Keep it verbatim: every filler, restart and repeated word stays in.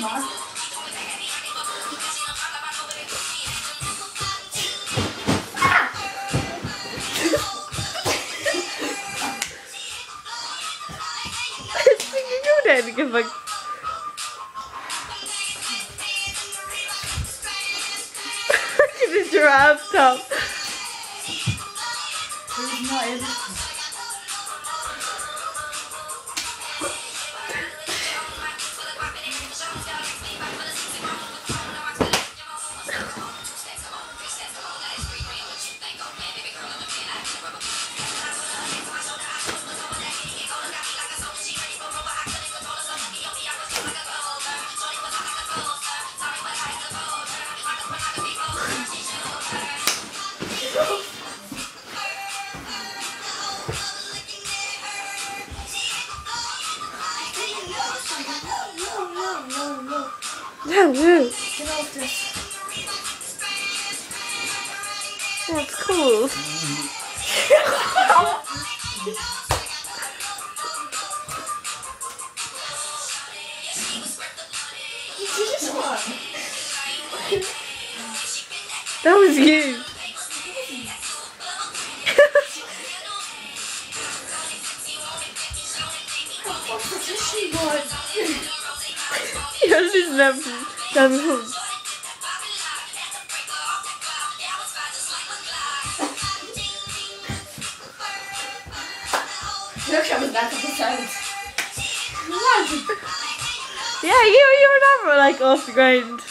man. Then give a look at the giraffe top. There's not in. No, no. Get off this. That's cool. That was you. You're just never done home. Look, I was back at the side. Yeah, you you were never like off the ground.